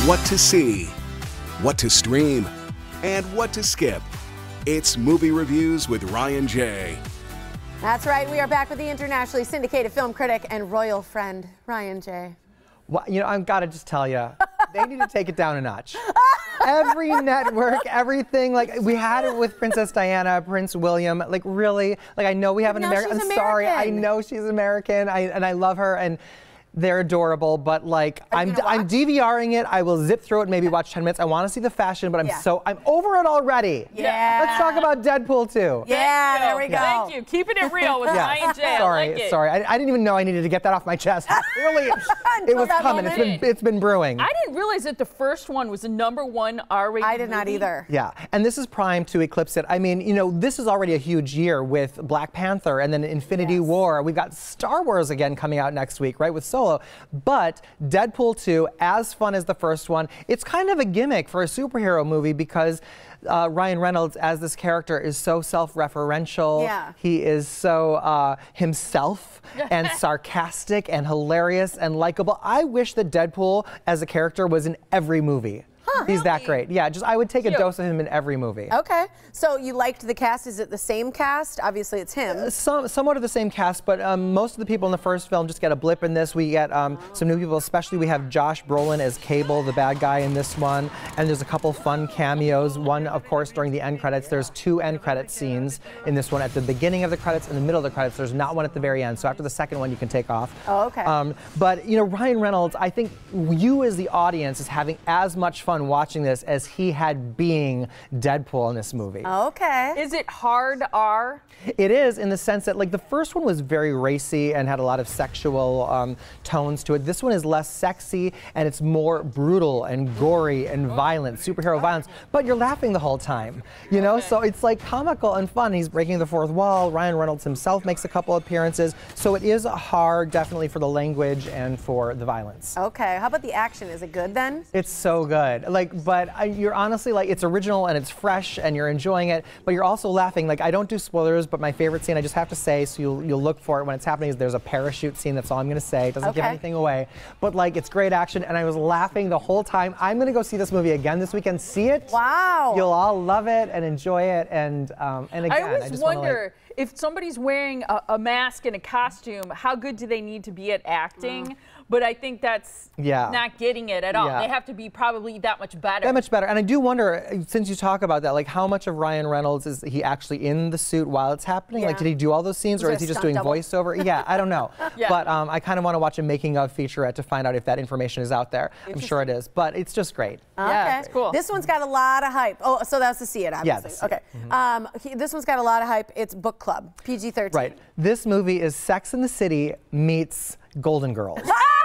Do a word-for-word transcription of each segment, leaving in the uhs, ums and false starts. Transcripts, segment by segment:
What to see, what to stream, and what to skip. It's Movie Reviews with Ryan J. That's right. We are back with the internationally syndicated film critic and royal friend, Ryan J. Well, you know, I've got to just tell you, they need to take it down a notch. Every network, everything, like we had it with Princess Diana, Prince William, like really, like I know we have an American, I'm American. sorry, I know she's American, I, and I love her, and they're adorable, but like I'm I'm DVRing it. I will zip through it, maybe watch ten minutes. I want to see the fashion, but I'm yeah. so I'm over it already. Yeah. Let's talk about Deadpool two. Yeah, there we go. Thank you. Keeping it real with yeah. Ryan J. Sorry, I like it. sorry. I, I didn't even know I needed to get that off my chest. Really, it was coming. It's been it's been brewing. I didn't realize that the first one was the number one R rated I did not movie. either. Yeah, and this is primed to eclipse it. I mean, you know, this is already a huge year with Black Panther and then Infinity Yes. War. We've got Star Wars again coming out next week, right, with Solo. But Deadpool two, as fun as the first one, it's kind of a gimmick for a superhero movie because uh, Ryan Reynolds as this character is so self-referential. Yeah. He is so uh, himself and sarcastic and hilarious and likable. I wish that Deadpool as a character was in every movie. Huh, He's that really? great. Yeah, just I would take Cute. a dose of him in every movie. Okay. So you liked the cast. Is it the same cast? Obviously, it's him. Some, somewhat of the same cast, but um, most of the people in the first film just get a blip in this. We get um, some new people, especially we have Josh Brolin as Cable, the bad guy in this one, and there's a couple fun cameos. One, of course, during the end credits. There's two end credit scenes in this one, at the beginning of the credits and the middle of the credits. There's not one at the very end, so after the second one, you can take off. Oh, okay. Um, but, you know, Ryan Reynolds, I think you as the audience is having as much fun watching this as he had being Deadpool in this movie. Okay. Is it hard R? It is, in the sense that, like, the first one was very racy and had a lot of sexual um, tones to it. This one is less sexy and it's more brutal and gory and violent, superhero violence, but you're laughing the whole time, you know? So it's like comical and fun. He's breaking the fourth wall. Ryan Reynolds himself makes a couple appearances. So it is hard, definitely, for the language and for the violence. Okay. How about the action? Is it good then? It's so good. Like, but I, you're honestly, like, it's original and it's fresh and you're enjoying it, but you're also laughing. Like, I don't do spoilers, but my favorite scene, I just have to say, so you'll, you'll look for it when it's happening, is there's a parachute scene. That's all I'm going to say. It doesn't Okay. give anything away. But, like, it's great action, and I was laughing the whole time. I'm going to go see this movie again this weekend. See it. Wow. You'll all love it and enjoy it. And, um, and again, I always I just wanna, wonder like, if somebody's wearing a, a mask and a costume, how good do they need to be at acting? Mm. But I think that's Yeah. not getting it at all. Yeah. They have to be probably that much better. That much better. And I do wonder, since you talk about that, like how much of Ryan Reynolds is he actually in the suit while it's happening? Yeah. Like, did he do all those scenes, Was or it is he a just stunt doing double? voiceover? Yeah, I don't know. Yeah. But um, I kind of want to watch a making of featurette to find out if that information is out there. I'm sure it is. But it's just great. Yeah, Okay. it's cool. This one's got a lot of hype. Oh, so that's to see it, obviously. that's it. Okay. Um, he- this one's got a lot of hype. It's book club, P G thirteen. Right. This movie is Sex and the City meets Golden Girls.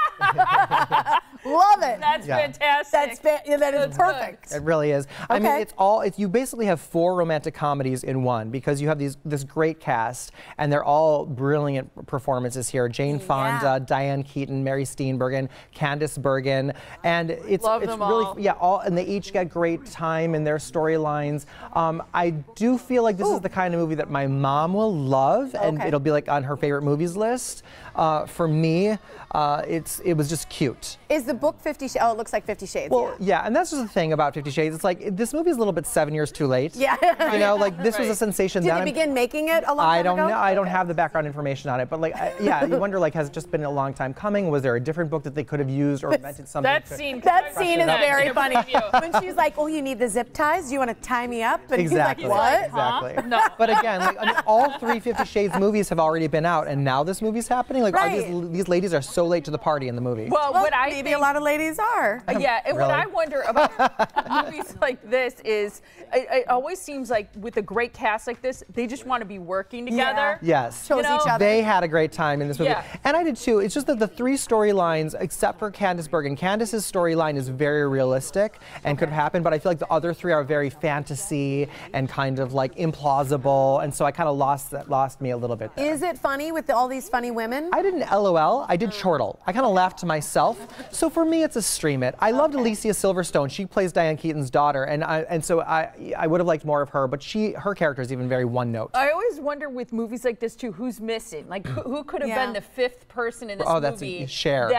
Love it. That's Yeah. fantastic. That's fa- yeah, that is That's good. perfect. It really is. I mean, Okay. it's all, it's, you basically have four romantic comedies in one, because you have these this great cast, and they're all brilliant performances here. Jane Fonda, Yeah. Diane Keaton, Mary Steenburgen, Candice Bergen, and it's, Love it's them really, all. yeah, all, and they each get great time in their storylines. Um, I do feel like this Ooh. is the kind of movie that my mom will love, and Okay. it'll be like on her favorite movies list. Uh, for me, uh, it's it was just cute. Is the book Fifty Shades? Oh, it looks like Fifty Shades. Well, yeah, and that's just the thing about Fifty Shades. It's like, this movie is a little bit seven years too late. yeah. You know, like, this was a Right. sensation. Did then they I'm- begin making it a long I time don't ago? know. I don't Okay. have the background information on it, but like, I, yeah, you wonder, like, has it just been a long time coming? Was there a different book that they could have used or invented something? That to- scene. That scene is Yeah. very Yeah. funny. Yeah. When she's like, "Oh, you need the zip ties? Do you want to tie me up?" And Exactly. he's like, "What?" Exactly. Huh? No. But again, like, I mean, all three Fifty Shades movies have already been out, and now this movie's happening. Like, are Right. these these ladies are so late to the party in the movie. Well, Well, what I maybe think, a lot of ladies are. Uh, yeah, and what Really? I wonder about movies like this is, it, it always seems like with a great cast like this, they just want to be working together. Yes. Chose You know, each other. They had a great time in this movie. Yeah. And I did too. It's just that the three storylines, except for Candice Bergen, Candice's storyline is very realistic and could have happened, but I feel like the other three are very fantasy and kind of like implausible, and so I kind of lost that, lost me a little bit there. Is it funny with all these funny women? I didn't LOL, I did chortle. I kind of laughed to myself. So for me, it's a stream it. I loved Alicia Silverstone. She plays Diane Keaton's daughter, and I, and so I I would have liked more of her, but she her character is even very one note. I always wonder with movies like this too, who's missing? Like who, who could have Yeah. been the fifth person in this Oh, that's movie a- Cher. that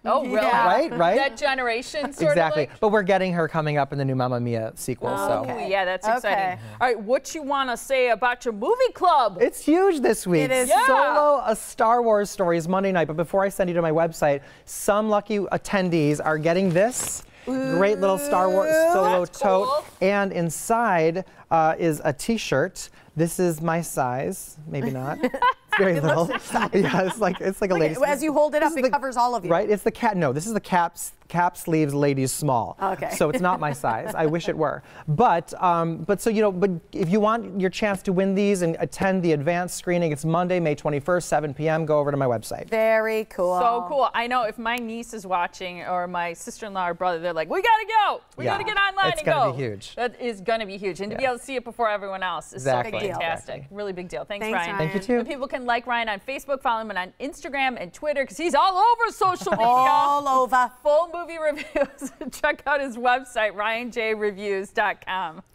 Oh, really? Yeah. Right, right? That generation sort Exactly. of like. But we're getting her coming up in the new Mamma Mia sequel. Oh, So Okay. yeah, that's Okay. exciting. All right, what you want to say about your movie club? it's huge this week. It is. Yeah. Solo a Star Wars story is Monday night. But before I send you to my website, some lucky attendees are getting this. Great little Star Wars solo That's tote. cool. And inside uh, is a t-shirt. This is my size. Maybe not. It's very little. Yeah, it's like it's like a Look lady's. at- as you hold it This up, is it the- covers all of you. Right? It's the cat. No, this is the caps cap sleeves ladies small. Okay. So it's not my size. I wish it were. But um, but so you know, but if you want your chance to win these and attend the advanced screening, it's Monday, May twenty-first, seven p m Go over to my website. Very cool. So cool. I know if my niece is watching or my sister-in-law or brother, they're like, we gotta go. We Yeah. gotta get online It's and go. gonna be huge. That is gonna be huge. And to be Yeah. able to see it before everyone else is Exactly. so Big deal. fantastic. Exactly. Really big deal. Thanks, Thanks, Ryan. Ryan. Thank you too. And people can like Ryan on Facebook, follow him on Instagram and Twitter because he's all over social media. all over. Full movie reviews. Check out his website, ryan j reviews dot com.